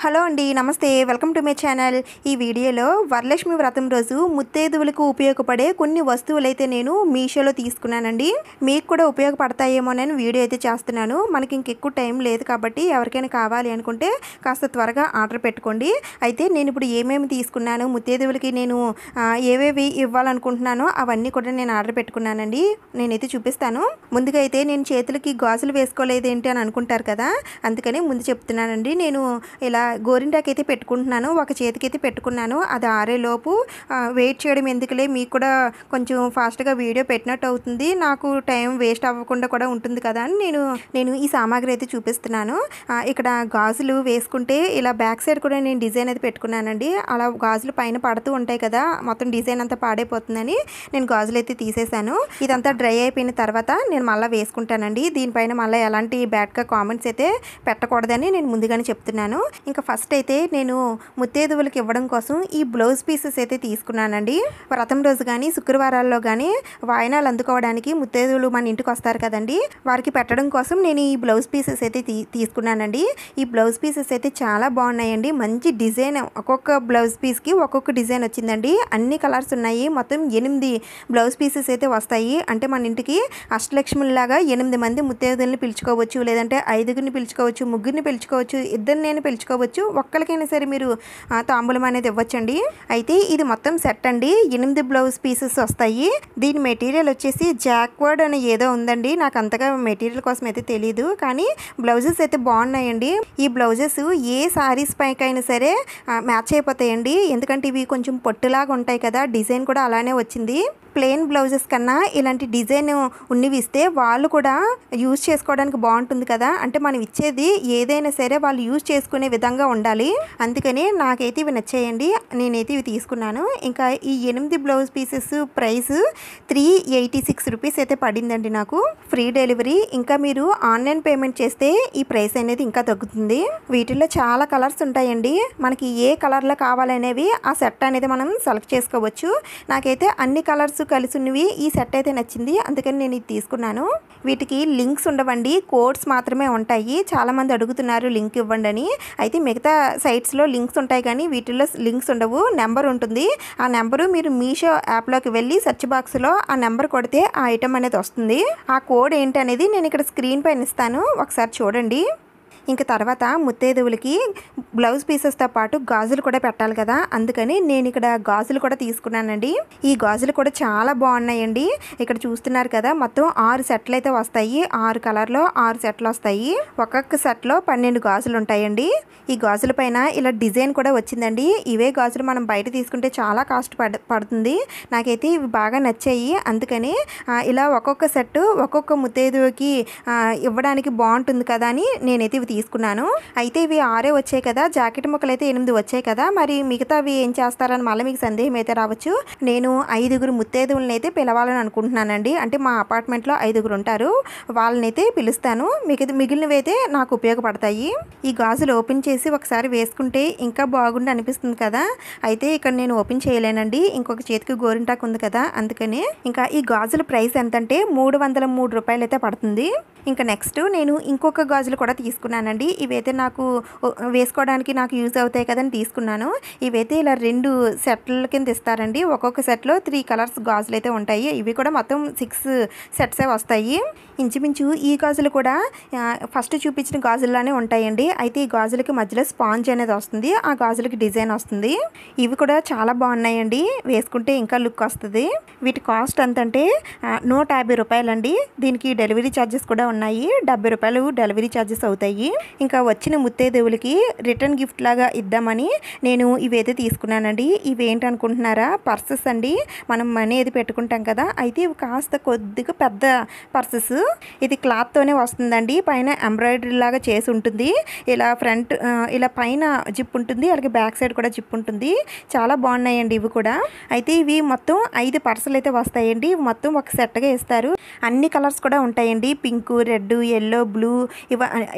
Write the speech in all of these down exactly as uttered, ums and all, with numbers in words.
Hello అండి, నమస్తే. Welcome to my channel. ఈ వీడియోలో వరలక్ష్మి వ్రతం రోజు ముత్తైదువులకు ఉపయోగపడే కొన్ని వస్తువులైతే నేను మీషోలో తీసుకున్నానండి. మీకు కూడా ఉపయోగపడతాయేమోనని వీడియో అయితే చేస్తున్నాను. మనకి ఇంకెక్కువ టైం లేదు కాబట్టి ఎవరికైనా కావాలి అనుకుంటే కాస్త త్వరగా ఆర్డర్ పెట్టుకోండి. అయితే నేను ఇప్పుడు ఏమేమి తీసుకున్నాను, ముత్తైదువులకి నేను ఏవేవి ఇవ్వాలనుకుంటున్నానో అవన్నీ కూడా నేను ఆర్డర్ పెట్టుకున్నానండి. నేనైతే చూపిస్తాను. ముందుగా అయితే నేను చేతులకి గాజులు వేసుకోలేదేంటి అని అనుకుంటారు కదా, అందుకని ముందు చెప్తున్నానండి. నేను ఇలా గోరింటాకి అయితే పెట్టుకుంటున్నాను, ఒక చేతికి అయితే పెట్టుకున్నాను. అది ఆరేలోపు వెయిట్ చేయడం ఎందుకులే, మీకు కూడా కొంచెం ఫాస్ట్గా వీడియో పెట్టినట్టు అవుతుంది, నాకు టైం వేస్ట్ అవ్వకుండా కూడా ఉంటుంది కదా అని నేను నేను ఈ సామాగ్రి అయితే చూపిస్తున్నాను. ఇక్కడ గాజులు వేసుకుంటే ఇలా బ్యాక్ సైడ్ కూడా నేను డిజైన్ అయితే పెట్టుకున్నానండి. అలా గాజులు పైన పడుతూ ఉంటాయి కదా, మొత్తం డిజైన్ అంతా పాడైపోతుందని నేను గాజులు అయితే తీసేసాను. ఇదంతా డ్రై అయిపోయిన తర్వాత నేను మళ్ళీ వేసుకుంటానండి. దీనిపైన మళ్ళీ ఎలాంటి బ్యాడ్గా కామెంట్స్ అయితే పెట్టకూడదని నేను ముందుగానే చెప్తున్నాను. ఇంకా ఫస్ట్ అయితే నేను ముత్తైదువులకు ఇవ్వడం కోసం ఈ బ్లౌజ్ పీసెస్ అయితే తీసుకున్నానండి. వ్రతం రోజు కానీ శుక్రవారాల్లో కానీ వాయినాలు అందుకోవడానికి ముత్తైదువులు మన ఇంటికి వస్తారు కదండి, వారికి పెట్టడం కోసం నేను ఈ బ్లౌజ్ పీసెస్ అయితే తీ తీసుకున్నానండి. ఈ బ్లౌజ్ పీసెస్ అయితే చాలా బాగున్నాయండి. మంచి డిజైన్, ఒక్కొక్క బ్లౌజ్ పీస్కి ఒక్కొక్క డిజైన్ వచ్చిందండి. అన్ని కలర్స్ ఉన్నాయి. మొత్తం ఎనిమిది బ్లౌజ్ పీసెస్ అయితే వస్తాయి. అంటే మన ఇంటికి అష్టలక్ష్మిలాగా ఎనిమిది మంది ముత్తైదువుల్ని పిలుచుకోవచ్చు, లేదంటే ఐదుగురిని పిలుచుకోవచ్చు, ముగ్గురిని పిలుచుకోవచ్చు, ఇద్దరు నేను పిలుచుకోవచ్చు, ఒక్కరికైనా సరే మీరు తాంబూలం అనేది ఇవ్వచ్చండి. అయితే ఇది మొత్తం సెట్ అండి, ఎనిమిది బ్లౌజ్ పీసెస్ వస్తాయి. దీని మెటీరియల్ వచ్చేసి జాక్వర్డ్ అని ఏదో ఉందండి, నాకు అంతగా మెటీరియల్ కోసం అయితే తెలియదు, కానీ బ్లౌజెస్ అయితే బాగున్నాయండి. ఈ బ్లౌజెస్ ఏ శారీస్ పైకైనా సరే మ్యాచ్ అయిపోతాయండి, ఎందుకంటే ఇవి కొంచెం పొట్టులాగా ఉంటాయి కదా, డిజైన్ కూడా అలానే వచ్చింది. ప్లెయిన్ బ్లౌజెస్ కన్నా ఇలాంటి డిజైన్ ఉన్నవి ఇస్తే వాళ్ళు కూడా యూజ్ చేసుకోవడానికి బాగుంటుంది కదా, అంటే మనం ఇచ్చేది ఏదైనా సరే వాళ్ళు యూజ్ చేసుకునే విధంగా ఉండాలి. అందుకని నాకైతే ఇవి నచ్చాయండి, నేనైతే ఇవి తీసుకున్నాను. ఇంకా ఈ ఎనిమిది blouse pieces price three eighty six rupees అయితే పడిందండి నాకు, ఫ్రీ డెలివరీ. ఇంకా మీరు ఆన్లైన్ పేమెంట్ చేస్తే ఈ ప్రైస్ అనేది ఇంకా తగ్గుతుంది. వీటిల్లో చాలా కలర్స్ ఉంటాయండి, మనకి ఏ కలర్లో కావాలనేవి ఆ సెట్ అనేది మనం సెలెక్ట్ చేసుకోవచ్చు. నాకైతే అన్ని కలర్స్ కలిసి ఉన్నవి ఈ సెట్ అయితే నచ్చింది, అందుకని నేను ఇది తీసుకున్నాను. వీటికి లింక్స్ ఉండవండి, కోడ్స్ మాత్రమే ఉంటాయి. చాలామంది అడుగుతున్నారు లింక్ ఇవ్వండి అని. అయితే మిగతా సైట్స్లో లింక్స్ ఉంటాయి కానీ వీటిల్లో లింక్స్ ఉండవు, నెంబర్ ఉంటుంది. ఆ నెంబరు మీరు మీషో యాప్లోకి వెళ్ళి సెర్చ్ బాక్స్లో ఆ నెంబర్ కొడితే ఆ ఐటమ్ అనేది వస్తుంది. ఆ కోడ్ ఏంటనేది నేను ఇక్కడ స్క్రీన్ పైన ఇస్తాను, ఒకసారి చూడండి. ఇంకా తర్వాత ముత్తైదువులకి బ్లౌజ్ పీసెస్తో పాటు గాజులు కూడా పెట్టాలి కదా, అందుకని నేను ఇక్కడ గాజులు కూడా తీసుకున్నానండి. ఈ గాజులు కూడా చాలా బాగున్నాయండి. ఇక్కడ చూస్తున్నారు కదా, మొత్తం ఆరు సెట్లు అయితే వస్తాయి, ఆరు కలర్లో ఆరు సెట్లు వస్తాయి. ఒక్కొక్క సెట్లో పన్నెండు గాజులు ఉంటాయండి. ఈ గాజుల పైన ఇలా డిజైన్ కూడా వచ్చిందండి. ఇవే గాజులు మనం బయట తీసుకుంటే చాలా కాస్ట్ పడ పడుతుంది నాకైతే ఇవి బాగా నచ్చాయి, అందుకని ఇలా ఒక్కొక్క సెట్ ఒక్కొక్క ముత్తైదువుకి ఇవ్వడానికి బాగుంటుంది కదా అని నేనైతే ఇవి తీసుకున్నాను. అయితే ఇవి ఆరే వచ్చాయి కదా, జాకెట్ ముక్కలు అయితే ఎనిమిది వచ్చాయి కదా, మరి మిగతా అవి ఏం చేస్తారని మళ్ళీ మీకు సందేహం అయితే రావచ్చు. నేను ఐదుగురు ముత్తైదువులను అయితే పిలవాలని అనుకుంటున్నానండి. అంటే మా అపార్ట్మెంట్లో ఐదుగురు ఉంటారు, వాళ్ళని అయితే పిలుస్తాను. మిగతా మిగిలినవి అయితే నాకు ఉపయోగపడతాయి. ఈ గాజులు ఓపెన్ చేసి ఒకసారి వేసుకుంటే ఇంకా బాగుండి అనిపిస్తుంది కదా, అయితే ఇక్కడ నేను ఓపెన్ చేయలేనండి, ఇంకొక చేతికి గోరింటాకు ఉంది కదా, అందుకని. ఇంకా ఈ గాజుల ప్రైస్ ఎంతంటే మూడు వందల మూడు రూపాయలు అయితే పడుతుంది. ఇంకా నెక్స్ట్ నేను ఇంకొక గాజులు కూడా తీసుకున్నానండి. ఇవైతే నాకు వేసుకోవడానికి నాకు యూజ్ అవుతాయి కదని తీసుకున్నాను. ఇవైతే ఇలా రెండు సెట్ల కింద ఇస్తారండి, ఒక్కొక్క సెట్లో త్రీ కలర్స్ గాజులు అయితే ఉంటాయి. ఇవి కూడా మొత్తం సిక్స్ సెట్సే వస్తాయి. ఇంచుమించు ఈ గాజులు కూడా ఫస్ట్ చూపించిన గాజుల్లానే ఉంటాయండి. అయితే ఈ గాజులకి మధ్యలో స్పాంజ్ అనేది వస్తుంది, ఆ గాజులకి డిజైన్ వస్తుంది. ఇవి కూడా చాలా బాగున్నాయండి, వేసుకుంటే ఇంకా లుక్ వస్తుంది. వీటి కాస్ట్ ఎంతంటే నూట యాభై రూపాయలండి. దీనికి డెలివరీ ఛార్జెస్ కూడా ఉన్నాయి, డెబ్బై రూపాయలు డెలివరీ ఛార్జెస్ అవుతాయి. ఇంకా వచ్చిన ముత్తైదువులకి రిటర్న్ గిఫ్ట్ లాగా ఇద్దామని నేను ఇవైతే తీసుకున్నానండి. ఇవి ఏంటనుకుంటున్నారా, పర్సెస్ అండి, మనం మనీ ఏది పెట్టుకుంటాం కదా, అయితే ఇవి కాస్త కొద్దిగా పెద్ద పర్సెస్. ఇది క్లాత్తోనే వస్తుందండి, పైన ఎంబ్రాయిడరీ లాగా చేసి ఉంటుంది. ఇలా ఫ్రంట్ ఇలా పైన జిప్ ఉంటుంది, అలాగే బ్యాక్ సైడ్ కూడా జిప్ ఉంటుంది. చాలా బాగున్నాయండి ఇవి కూడా. అయితే ఇవి మొత్తం ఐదు పర్సులు అయితే వస్తాయండి, మొత్తం ఒక సెట్గా ఇస్తారు. అన్ని కలర్స్ కూడా ఉంటాయండి, పింక్, రెడ్, ఎల్లో, బ్లూ, ఇవ ఇలా అన్ని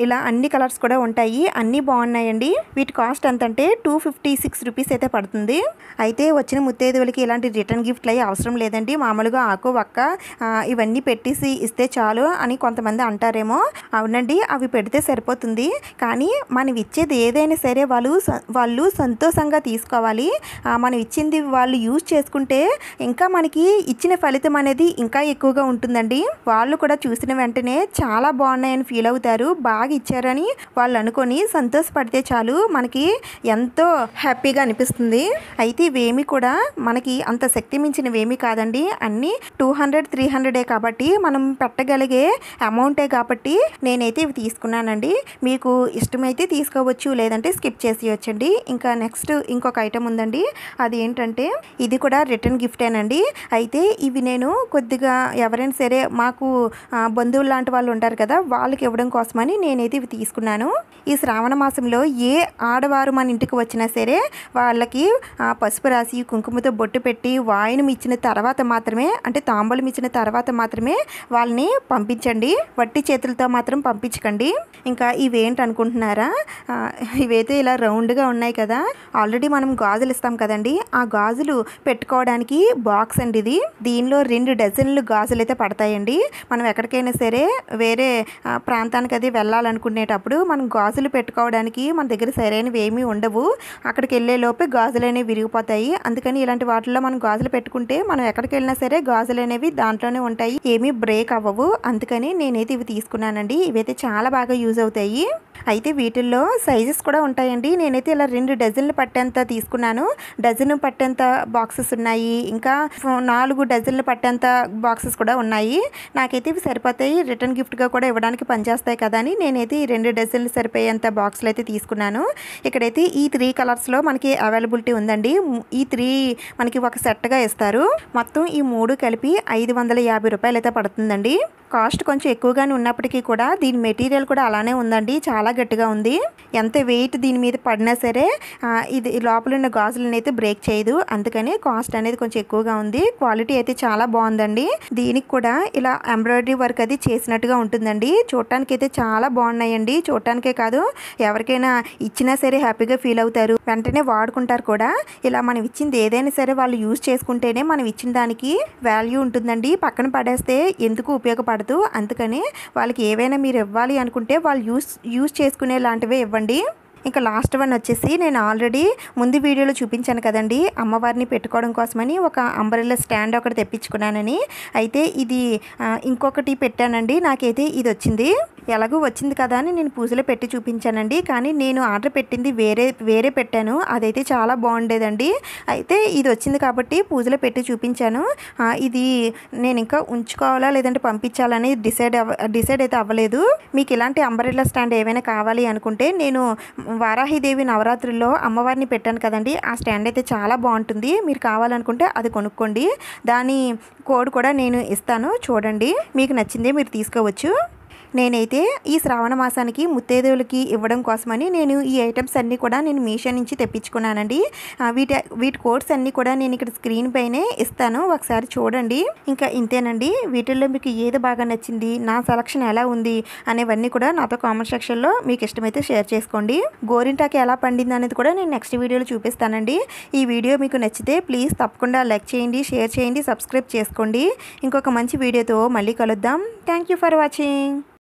ఇన్ని కలర్స్ కూడా ఉంటాయి, అన్నీ బాగున్నాయండి. వీటి కాస్ట్ ఎంత అంటే టూ ఫిఫ్టీ సిక్స్ రూపీస్ అయితే పడుతుంది. అయితే వచ్చిన ముత్తైదువులకి ఇలాంటి రిటర్న్ గిఫ్ట్లు అయ్యి అవసరం లేదండి. మామూలుగా ఆకు వక్క ఇవన్నీ పెట్టేసి ఇస్తే చాలు అని కొంతమంది అంటారేమో. అవునండి, అవి పెడితే సరిపోతుంది. కానీ మనం ఇచ్చేది ఏదైనా సరే వాళ్ళు వాళ్ళు సంతోషంగా తీసుకోవాలి. మనం ఇచ్చింది వాళ్ళు యూజ్ చేసుకుంటే ఇంకా మనకి ఇచ్చిన ఫలితం అనేది ఇంకా ఎక్కువగా ఉంటుందండి. వాళ్ళు కూడా చూసిన వెంటనే చాలా బాగున్నాయని ఫీల్ అవుతారు. బాగా ఇచ్చారని వాళ్ళు అనుకొని సంతోషపడితే చాలు మనకి ఎంతో హ్యాపీగా అనిపిస్తుంది. అయితే ఇవేమి కూడా మనకి అంత శక్తి మించినవేమీ కాదండి. అన్నీ టూ హండ్రెడ్ త్రీ హండ్రెడే కాబట్టి మనం పెట్టగలిగే అమౌంటే కాబట్టి నేనైతే ఇవి తీసుకున్నానండి. మీకు ఇష్టమైతే తీసుకోవచ్చు, లేదంటే స్కిప్ చేసేయచ్చండి. ఇంకా నెక్స్ట్ ఇంకొక ఐటమ్ ఉందండి. అది ఏంటంటే ఇది కూడా రిటర్న్ గిఫ్టేనండి. అయితే ఇవి నేను కొద్దిగా ఎవరైనా సరే మాకు బంధువులు లాంటి వాళ్ళు ఉంటారు కదా, వాళ్ళకి ఇవ్వడం కోసమని నేనైతే ఇవి తీసుకున్నాను. ఈ శ్రావణ మాసంలో ఏ ఆడవారు మన ఇంటికి వచ్చినా సరే వాళ్ళకి పసుపు రాసి కుంకుమతో బొట్టు పెట్టి వాయినం ఇచ్చిన తర్వాత మాత్రమే, అంటే తాంబూలం ఇచ్చిన తర్వాత మాత్రమే వాళ్ళని పంపించండి. వట్టి చేతులతో మాత్రం పంపించకండి. ఇంకా ఇవేంటి అనుకుంటున్నారా, ఇవైతే ఇలా రౌండ్గా ఉన్నాయి కదా, ఆల్రెడీ మనం గాజులు ఇస్తాం కదండి, ఆ గాజులు పెట్టుకోవడానికి బాక్స్ అండి ఇది. దీనిలో రెండు డజన్లు గాజులు అయితే పడతాయండి. మనం ఎక్కడికైనా సరే వేరే ప్రాంతానికి అది వెళ్ళాలనుకునేటప్పుడు మనం గాజులు పెట్టుకోవడానికి మన దగ్గర సరైనవి ఏమీ ఉండవు. అక్కడికి వెళ్ళే లోపే గాజులు అనేవి విరిగిపోతాయి. అందుకని ఇలాంటి వాటిల్లో మనం గాజులు పెట్టుకుంటే మనం ఎక్కడికి వెళ్ళినా సరే గాజులు అనేవి దాంట్లోనే ఉంటాయి, ఏమీ బ్రేక్ అవ్వవు. అందుకని నేనైతే ఇవి తీసుకున్నానండి. ఇవైతే చాలా బాగా యూజ్ అవుతాయి. అయితే వీటిల్లో సైజెస్ కూడా ఉంటాయండి. నేనైతే ఇలా రెండు డజన్లు పట్టేంత తీసుకున్నాను. డజన్ పట్టేంత బాక్సెస్ ఉన్నాయి, ఇంకా నాలుగు డజన్లు పట్టేంత బాక్సెస్ కూడా ఉన్నాయి. నాకైతే ఇవి సరిపోతాయి, రిటర్న్ గిఫ్ట్గా కూడా ఇవ్వడానికి పనిచేస్తాయి కదా అని నేనైతే ఈ రెండు డజన్లు సరిపోయేంత బాక్సులు అయితే తీసుకున్నాను. ఇక్కడైతే ఈ త్రీ కలర్స్లో మనకి అవైలబిలిటీ ఉందండి. ఈ త్రీ మనకి ఒక సెట్గా ఇస్తారు. మొత్తం ఈ మూడు కలిపి ఐదు వందల యాభై రూపాయలు అయితే పడుతుందండి. కాస్ట్ కొంచెం ఎక్కువగానే ఉన్నప్పటికీ కూడా దీని మెటీరియల్ కూడా అలానే ఉందండి, చాలా గట్టిగా ఉంది. ఎంత వెయిట్ దీని మీద పడినా సరే ఇది లోపల ఉన్న గాజులను అయితే బ్రేక్ చేయదు. అందుకని కాస్ట్ అనేది కొంచెం ఎక్కువగా ఉంది. క్వాలిటీ అయితే చాలా బాగుందండి. దీనికి కూడా ఇలా ఎంబ్రాయిడరీ వర్క్ అది చేసినట్టుగా ఉంటుందండి. చూడటానికి అయితే చాలా బాగున్నాయండి. చూడటానికే కాదు, ఎవరికైనా ఇచ్చినా సరే హ్యాపీగా ఫీల్ అవుతారు, వెంటనే వాడుకుంటారు కూడా. ఇలా మనం ఇచ్చింది ఏదైనా సరే వాళ్ళు యూజ్ చేసుకుంటేనే మనం ఇచ్చిన దానికి వాల్యూ ఉంటుందండి. పక్కన పడేస్తే ఎందుకు ఉపయోగపడదు. అందుకని వాళ్ళకి ఏవైనా మీరు ఇవ్వాలి అనుకుంటే వాళ్ళు యూస్ యూజ్ చేసుకునే లాంటివే ఇవ్వండి. ఇంకా లాస్ట్ వన్ వచ్చేసి నేను ఆల్రెడీ ముందు వీడియోలో చూపించాను కదండి, అమ్మవారిని పెట్టుకోవడం కోసమని ఒక అంబ్రెల్లా స్టాండ్ ఒకటి తెప్పించుకున్నానని. అయితే ఇది ఇంకొకటి పెట్టానండి, నాకైతే ఇది వచ్చింది. ఎలాగో వచ్చింది కదా అని నేను పూజలో పెట్టి చూపించానండి. కానీ నేను ఆర్డర్ పెట్టింది వేరే వేరే పెట్టాను, అదైతే చాలా బాగుండేదండి. అయితే ఇది వచ్చింది కాబట్టి పూజలో పెట్టి చూపించాను. ఇది నేను ఇంకా ఉంచుకోవాలా లేదంటే పంపించాలని డిసైడ్ అవ డిసైడ్ అయితే అవ్వలేదు. మీకు ఇలాంటి అంబ్రెల్లా స్టాండ్ ఏమైనా కావాలి అనుకుంటే నేను వారాహిదేవి నవరాత్రుల్లో అమ్మవారిని పెట్టాను కదండి, ఆ స్టాండ్ అయితే చాలా బాగుంటుంది. మీరు కావాలనుకుంటే అది కొనుక్కోండి. దాని కోడ్ కూడా నేను ఇస్తాను, చూడండి. మీకు నచ్చిందే మీరు తీసుకోవచ్చు. నేనైతే ఈ శ్రావణ మాసానికి ముత్తైదువులకి ఇవ్వడం కోసమని నేను ఈ ఐటమ్స్ అన్నీ కూడా నేను మీషో నుంచి తెప్పించుకున్నానండి. వీటి వీటి కోడ్స్ అన్నీ కూడా నేను ఇక్కడ స్క్రీన్ పైనే ఇస్తాను, ఒకసారి చూడండి. ఇంకా ఇంతేనండి. వీటిల్లో మీకు ఏది బాగా నచ్చింది, నా సెలక్షన్ ఎలా ఉంది అనేవన్నీ కూడా నాతో కామెంట్ సెక్షన్లో మీకు ఇష్టమైతే షేర్ చేసుకోండి. గోరింటాకి ఎలా పండింది అనేది కూడా నేను నెక్స్ట్ వీడియోలో చూపిస్తానండి. ఈ వీడియో మీకు నచ్చితే ప్లీజ్ తప్పకుండా లైక్ చేయండి, షేర్ చేయండి, సబ్స్క్రైబ్ చేసుకోండి. ఇంకొక మంచి వీడియోతో మళ్ళీ కలుద్దాం. Thank you for watching.